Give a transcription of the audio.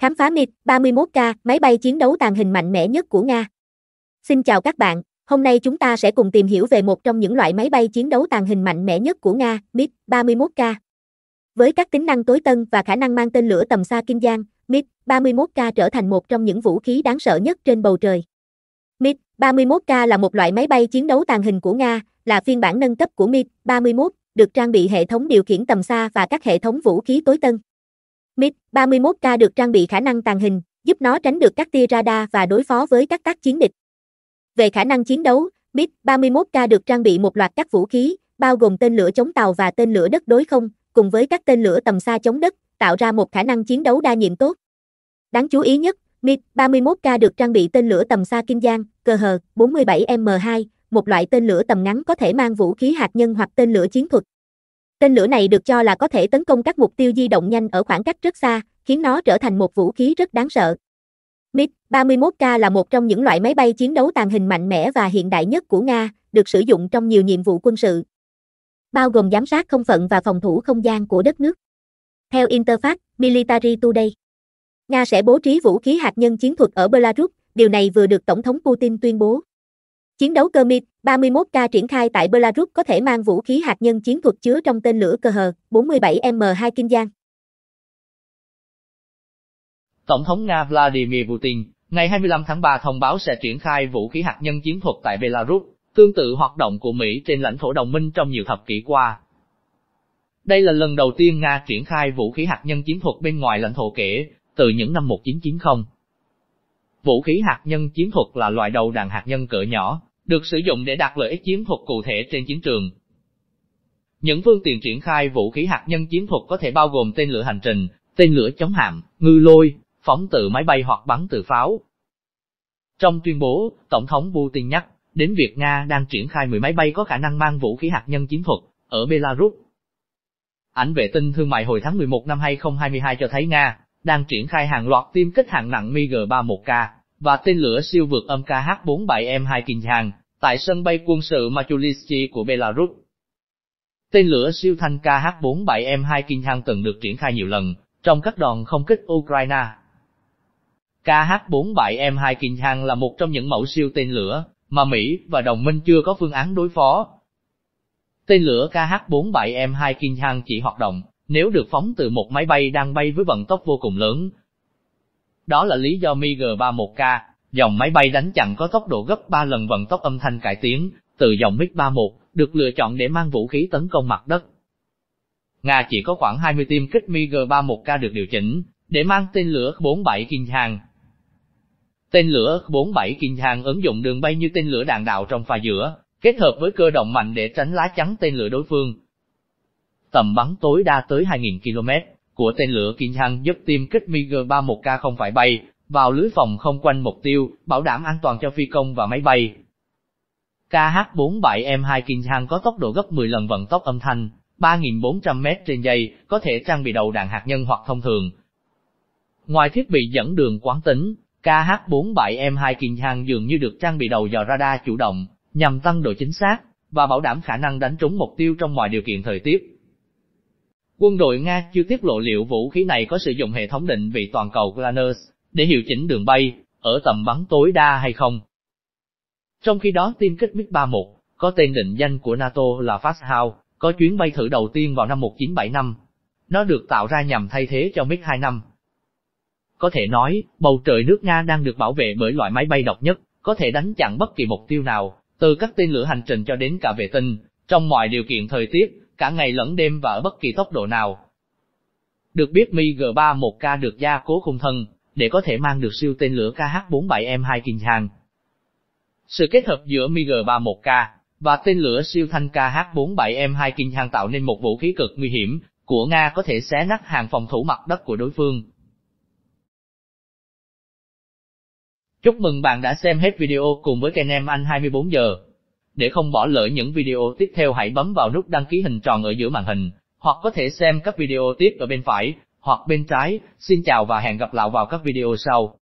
Khám phá MiG-31K, máy bay chiến đấu tàng hình mạnh mẽ nhất của Nga. Xin chào các bạn, hôm nay chúng ta sẽ cùng tìm hiểu về một trong những loại máy bay chiến đấu tàng hình mạnh mẽ nhất của Nga, MiG-31K. Với các tính năng tối tân và khả năng mang tên lửa tầm xa kinh dang, MiG-31K trở thành một trong những vũ khí đáng sợ nhất trên bầu trời. MiG-31K là một loại máy bay chiến đấu tàng hình của Nga, là phiên bản nâng cấp của MiG-31, được trang bị hệ thống điều khiển tầm xa và các hệ thống vũ khí tối tân. MiG-31K được trang bị khả năng tàng hình, giúp nó tránh được các tia radar và đối phó với các tác chiến địch. Về khả năng chiến đấu, MiG-31K được trang bị một loạt các vũ khí, bao gồm tên lửa chống tàu và tên lửa đất đối không, cùng với các tên lửa tầm xa chống đất, tạo ra một khả năng chiến đấu đa nhiệm tốt. Đáng chú ý nhất, MiG-31K được trang bị tên lửa tầm xa kinh dang, KH-47M2, một loại tên lửa tầm ngắn có thể mang vũ khí hạt nhân hoặc tên lửa chiến thuật. Tên lửa này được cho là có thể tấn công các mục tiêu di động nhanh ở khoảng cách rất xa, khiến nó trở thành một vũ khí rất đáng sợ. MiG-31K là một trong những loại máy bay chiến đấu tàng hình mạnh mẽ và hiện đại nhất của Nga, được sử dụng trong nhiều nhiệm vụ quân sự, bao gồm giám sát không phận và phòng thủ không gian của đất nước. Theo Interfax Military Today, Nga sẽ bố trí vũ khí hạt nhân chiến thuật ở Belarus, điều này vừa được Tổng thống Putin tuyên bố. Chiến đấu cơ MiG-31K triển khai tại Belarus có thể mang vũ khí hạt nhân chiến thuật chứa trong tên lửa KH-47M2 kinh dang. Tổng thống Nga Vladimir Putin, ngày 25 tháng 3 thông báo sẽ triển khai vũ khí hạt nhân chiến thuật tại Belarus, tương tự hoạt động của Mỹ trên lãnh thổ đồng minh trong nhiều thập kỷ qua. Đây là lần đầu tiên Nga triển khai vũ khí hạt nhân chiến thuật bên ngoài lãnh thổ kể từ những năm 1990. Vũ khí hạt nhân chiến thuật là loại đầu đạn hạt nhân cỡ nhỏ, được sử dụng để đạt lợi ích chiến thuật cụ thể trên chiến trường. Những phương tiện triển khai vũ khí hạt nhân chiến thuật có thể bao gồm tên lửa hành trình, tên lửa chống hạm, ngư lôi, phóng từ máy bay hoặc bắn từ pháo. Trong tuyên bố, Tổng thống Putin nhắc đến việc Nga đang triển khai 10 máy bay có khả năng mang vũ khí hạt nhân chiến thuật ở Belarus. Ảnh vệ tinh thương mại hồi tháng 11 năm 2022 cho thấy Nga đang triển khai hàng loạt tiêm kích hạng nặng MiG-31K và tên lửa siêu vượt âm KH-47M2 Kinzhan tại sân bay quân sự Machulyski của Belarus. Tên lửa siêu thanh KH-47M2 Kinzhan từng được triển khai nhiều lần trong các đòn không kích Ukraine. KH-47M2 Kinzhan là một trong những mẫu siêu tên lửa mà Mỹ và đồng minh chưa có phương án đối phó. Tên lửa KH-47M2 Kinzhan chỉ hoạt động nếu được phóng từ một máy bay đang bay với vận tốc vô cùng lớn. Đó là lý do MiG-31K, dòng máy bay đánh chặn có tốc độ gấp 3 lần vận tốc âm thanh cải tiến từ dòng MiG-31, được lựa chọn để mang vũ khí tấn công mặt đất. Nga chỉ có khoảng 20 tiêm kích MiG-31K được điều chỉnh để mang tên lửa K-47 Kinzhan. Tên lửa K-47 Kinzhan ứng dụng đường bay như tên lửa đạn đạo trong pha giữa, kết hợp với cơ động mạnh để tránh lá chắn tên lửa đối phương. Tầm bắn tối đa tới 2.000 km của tên lửa Kinzhan giúp tiêm kích MiG-31K không phải bay vào lưới phòng không quanh mục tiêu, bảo đảm an toàn cho phi công và máy bay. KH-47M2 Kinzhan có tốc độ gấp 10 lần vận tốc âm thanh, 3.400 m trên giây, có thể trang bị đầu đạn hạt nhân hoặc thông thường. Ngoài thiết bị dẫn đường quán tính, KH-47M2 Kinzhan dường như được trang bị đầu dò radar chủ động, nhằm tăng độ chính xác và bảo đảm khả năng đánh trúng mục tiêu trong mọi điều kiện thời tiết. Quân đội Nga chưa tiết lộ liệu vũ khí này có sử dụng hệ thống định vị toàn cầu GLONASS để hiệu chỉnh đường bay ở tầm bắn tối đa hay không. Trong khi đó, tiêm kích MiG-31, có tên định danh của NATO là Fasthound, có chuyến bay thử đầu tiên vào năm 1975. Nó được tạo ra nhằm thay thế cho MiG-25. Có thể nói, bầu trời nước Nga đang được bảo vệ bởi loại máy bay độc nhất, có thể đánh chặn bất kỳ mục tiêu nào, từ các tên lửa hành trình cho đến cả vệ tinh, trong mọi điều kiện thời tiết, cả ngày lẫn đêm và ở bất kỳ tốc độ nào. Được biết MiG-31K được gia cố khung thân, để có thể mang được siêu tên lửa KH-47M2 Kinzhan. Sự kết hợp giữa MiG-31K và tên lửa siêu thanh KH-47M2 Kinzhan tạo nên một vũ khí cực nguy hiểm của Nga, có thể xé nát hàng phòng thủ mặt đất của đối phương. Chúc mừng bạn đã xem hết video cùng với kênh Em Anh 24 giờ. Để không bỏ lỡ những video tiếp theo, hãy bấm vào nút đăng ký hình tròn ở giữa màn hình, hoặc có thể xem các video tiếp ở bên phải hoặc bên trái. Xin chào và hẹn gặp lại vào các video sau.